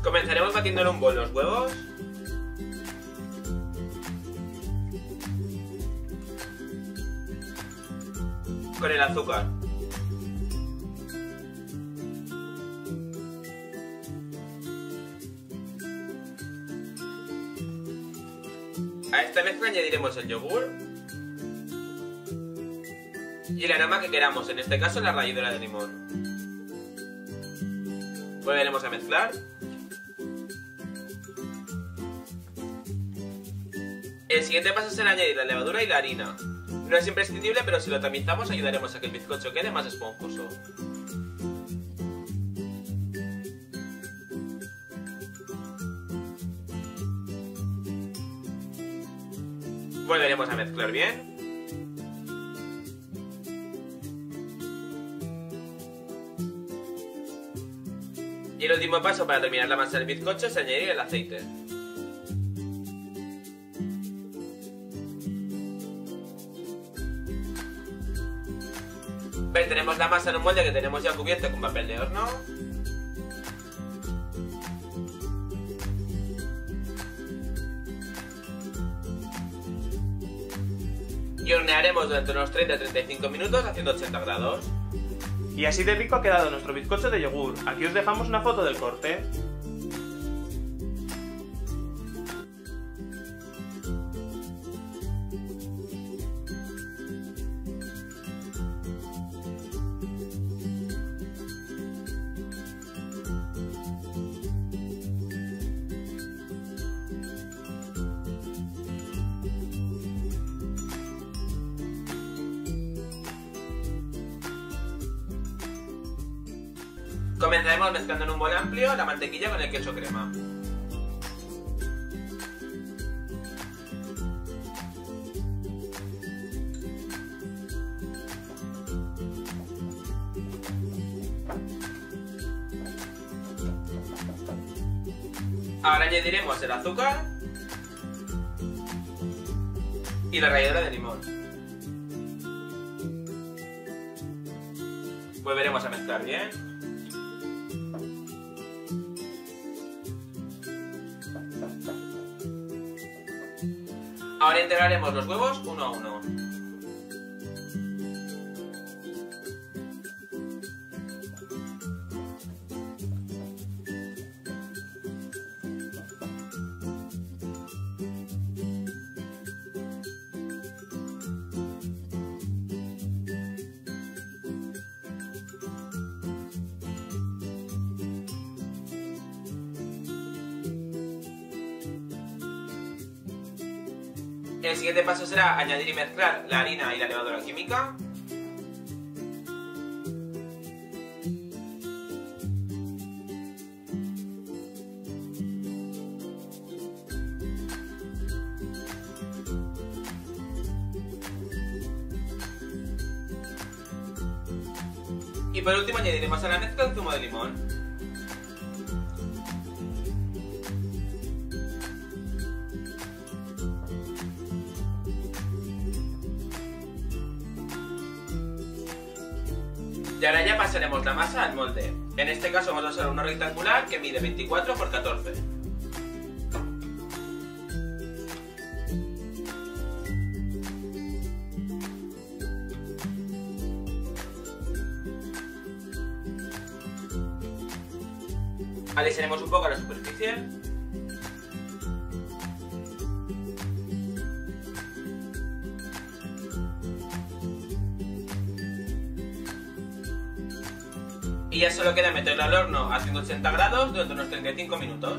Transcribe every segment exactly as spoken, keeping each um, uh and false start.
Comenzaremos batiendo en un bol los huevos. Con el azúcar. A esta mezcla añadiremos el yogur y el aroma que queramos, en este caso la ralladura de limón. Volveremos a mezclar. El siguiente paso será añadir la levadura y la harina. No es imprescindible, pero si lo tamizamos ayudaremos a que el bizcocho quede más esponjoso. Volveremos a mezclar bien. Y el último paso para terminar la masa del bizcocho es añadir el aceite. Tenemos la masa en un molde que tenemos ya cubierto con papel de horno. Y hornearemos durante unos treinta a treinta y cinco minutos a ciento ochenta grados. Y así de rico ha quedado nuestro bizcocho de yogur. Aquí os dejamos una foto del corte. Comenzaremos mezclando en un bol amplio la mantequilla con el queso crema. Ahora añadiremos el azúcar y la ralladura de limón. Volveremos a mezclar bien. Ahora integraremos los huevos uno a uno. El siguiente paso será añadir y mezclar la harina y la levadura química. Y por último añadiremos a la mezcla el zumo de limón. Y ahora ya pasaremos la masa al molde. En este caso vamos a usar uno rectangular que mide veinticuatro por catorce. Alisaremos un poco la superficie. Y ya solo queda meterlo al horno a ciento ochenta grados durante unos treinta y cinco minutos.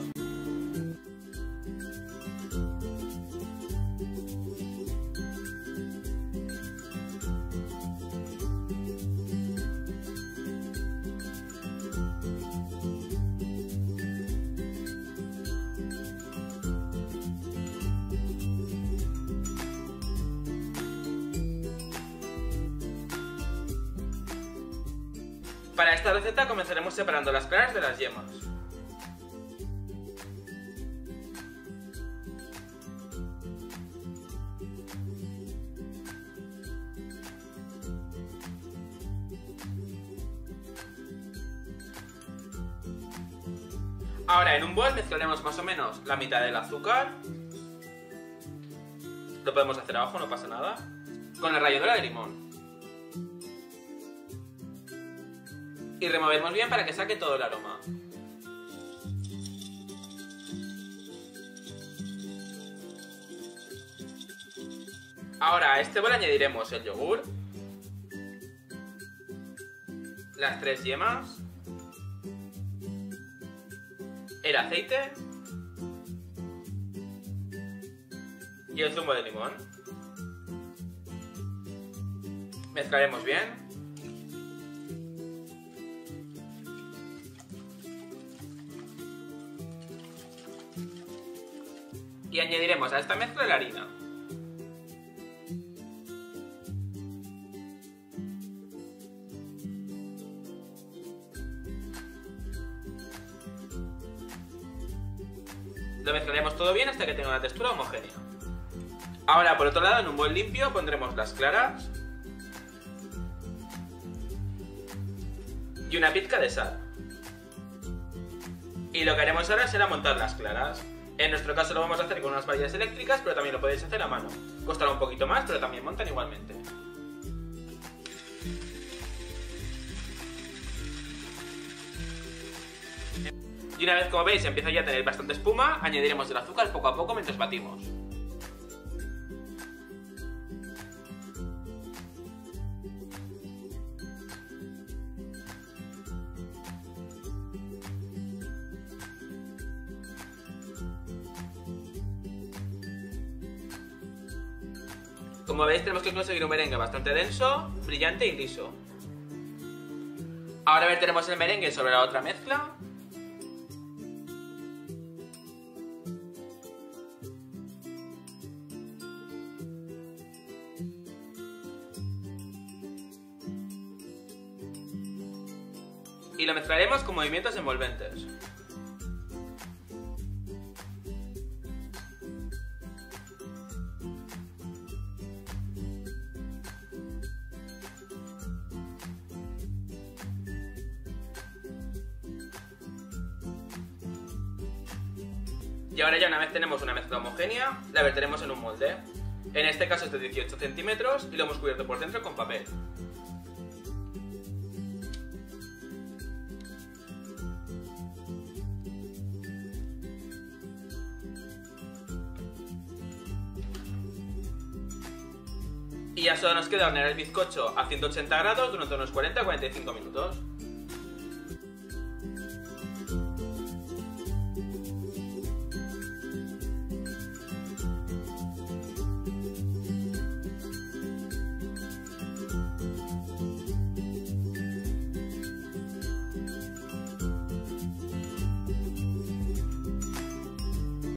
Para esta receta comenzaremos separando las claras de las yemas. Ahora en un bol mezclaremos más o menos la mitad del azúcar. Lo podemos hacer abajo, no pasa nada. Con la ralladura de limón. Y removemos bien para que saque todo el aroma. Ahora a este bol añadiremos el yogur, las tres yemas, el aceite y el zumo de limón. Mezclaremos bien. Y añadiremos a esta mezcla la harina. Lo mezclaremos todo bien hasta que tenga una textura homogénea. Ahora, por otro lado, en un bol limpio pondremos las claras y una pizca de sal. Y lo que haremos ahora será montar las claras. En nuestro caso lo vamos a hacer con unas varillas eléctricas, pero también lo podéis hacer a mano. Costará un poquito más, pero también montan igualmente. Y una vez, como veis, empieza ya a tener bastante espuma, añadiremos el azúcar poco a poco mientras batimos. Como veis, tenemos que conseguir un merengue bastante denso, brillante y liso. Ahora verteremos el merengue sobre la otra mezcla. Y lo mezclaremos con movimientos envolventes. Y ahora ya una vez tenemos una mezcla homogénea, la verteremos en un molde. En este caso es de dieciocho centímetros y lo hemos cubierto por dentro con papel. Y ya solo nos queda hornear el bizcocho a ciento ochenta grados durante unos cuarenta a cuarenta y cinco minutos.